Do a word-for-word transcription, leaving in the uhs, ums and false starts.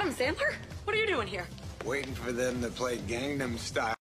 Adam Sandler? What are you doing here? Waiting for them to play Gangnam Style.